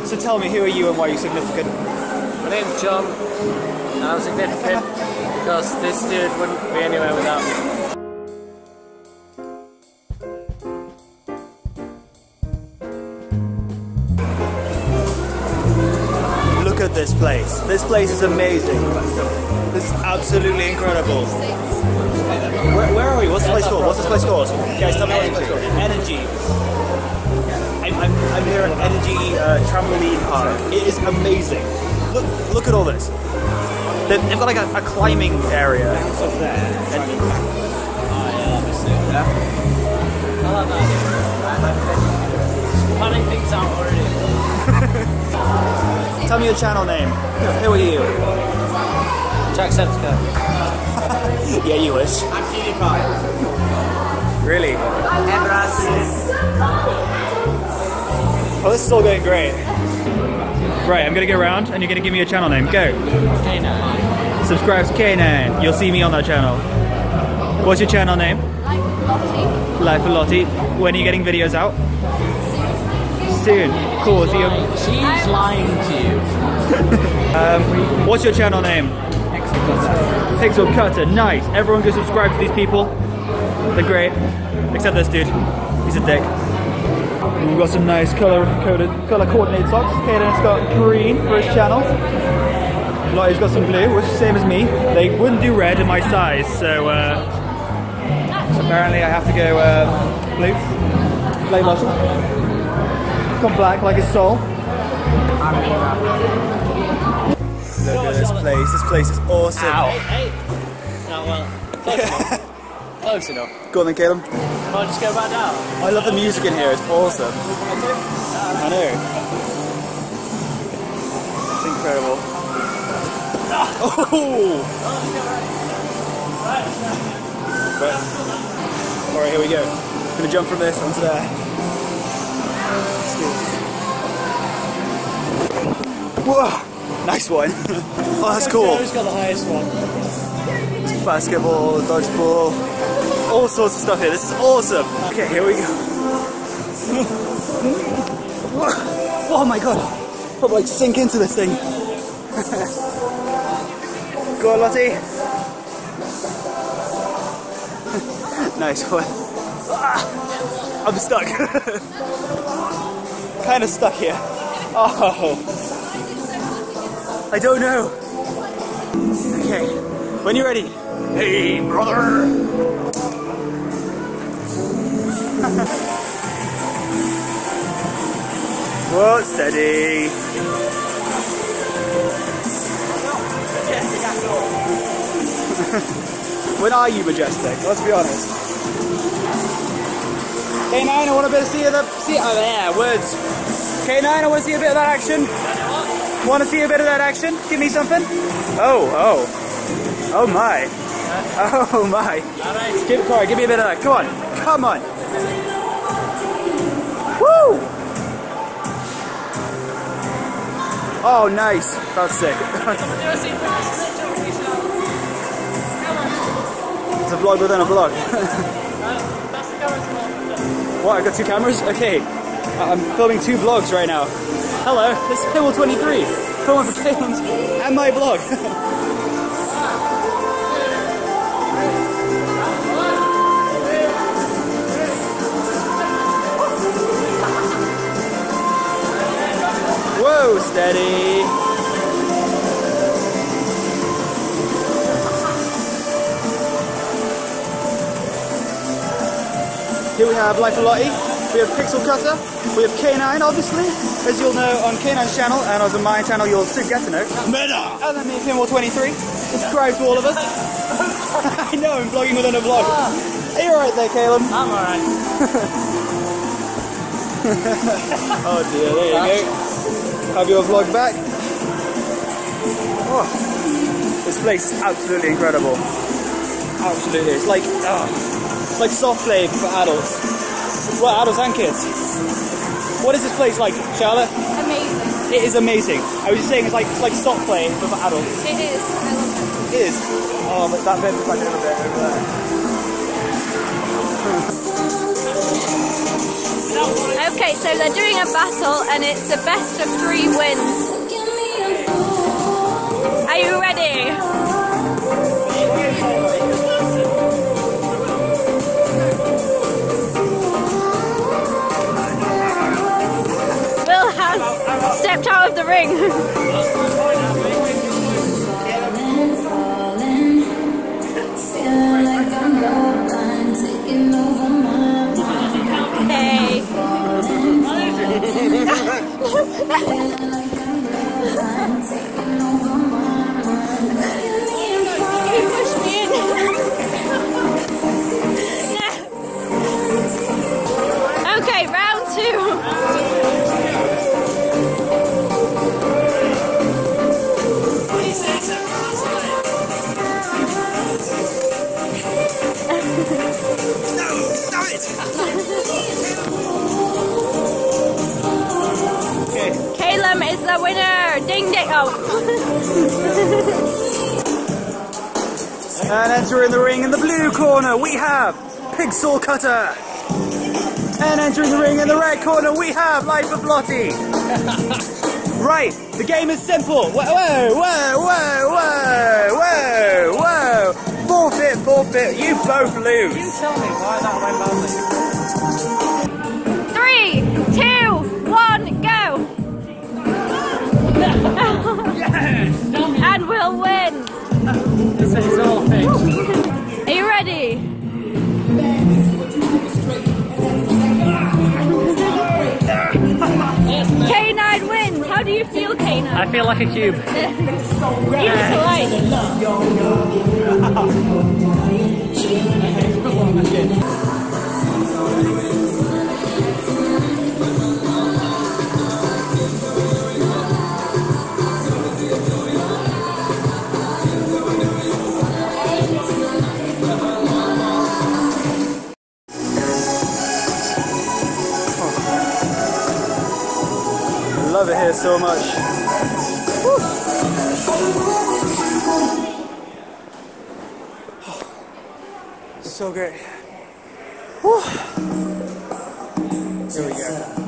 So tell me, who are you and why are you significant? My name's John, and I'm significant because this dude wouldn't be anywhere without me. Look at this place. This place is amazing. This is absolutely incredible. Where are we? What's this place called? What's this place called? Guys, tell me what this place called. Energy. I'm here at Energy Trampoline Park. It is amazing. Look at all this. They've got like a climbing area. I love that. Planning things out already. Tell me your channel name. Who are you? Jacksepticeye. Yeah, you wish. I'm PewDiePie. Really? Embraces. Oh, this is all going great. Right, I'm gonna go around and you're gonna give me your channel name. Go. K9. Subscribe to K9. You'll see me on that channel. What's your channel name? Life of Lottie. Life of Lottie. When are you getting videos out? Soon. Cool. So She's lying to you. what's your channel name? Pixel Cutter. Nice. Everyone go subscribe to these people. They're great. Except this dude. He's a dick. We've got some nice color coordinated socks. Caden's got green for his channel. Lottie's got some blue, which is the same as me. They wouldn't do red in my size, so apparently I have to go blue. Like Lottie. Got black like his soul. Look at this place. This place is awesome. Ow. Hey. No, well, close enough. Close enough. Go on then, Caleb. I'll just go back down. I love the music in here. It's awesome. I know. It's incredible. Oh! Right. Alright, here we go. I'm gonna jump from this onto there. Whoa! Nice one. Oh, that's cool. Who's got the highest one? Basketball, dodgeball, all sorts of stuff here. This is awesome. Okay, here we go. Oh my god. I'll like sink into this thing. Go on, Lottie. Nice one. I'm stuck. Kind of stuck here. Oh. I don't know. Okay, when you're ready. Hey, brother. Whoa, steady. When are you majestic? Let's be honest. K9, I want a bit of see oh yeah, words. K9, I want to see a bit of that action. Want to see a bit of that action? Give me something. Oh my. Oh my. Alright, give me a bit of that. Come on. Come on. Woo! Oh, nice. That's sick. It's a vlog within a vlog. What, I've got two cameras? Okay. I'm filming two vlogs right now. Hello, this is Pimble23. Filming for Caleb's and my vlog. Whoa, steady. Here we have Life of Lottie, we have Pixel Cutter, we have K9 obviously, as you'll know on K9's channel, and on my channel you'll soon get to know. Meta! And then me, Pimble23. Subscribe to all of us. I know, I'm vlogging within a vlog. Are you alright there, Caleb? I'm alright. Oh dear, there you go. Have your vlog back. Oh, this place is absolutely incredible. Absolutely, it's like soft play for adults. Well, adults and kids. What is this place like, Charlotte? Amazing. It is amazing. I was just saying it's like soft play but for adults. It is. I love It is. Oh, but that bit was like a little bit over there. Okay, so they're doing a battle and it's the best of 3 wins. Are you ready? Will has stepped out of the ring. Hey. You pushed me in. Okay, round 2. No, stop it! Okay. Calum is the winner! Ding ding! Oh! And entering the ring in the blue corner, we have Pigsaw Cutter. And entering the ring in the red corner, we have Life of Lottie. Right, the game is simple. Whoa, whoa, whoa, whoa, whoa, whoa, whoa. Forfeit, forfeit, you both lose. You tell me why that went badly. 3, 2, 1, go! Yes! And we'll win! This is all fixed. Are you ready? K9 wins! How do you feel, K9? I feel like a cube. You just like. Love it here so much. Woo. So great. Woo. Here we go.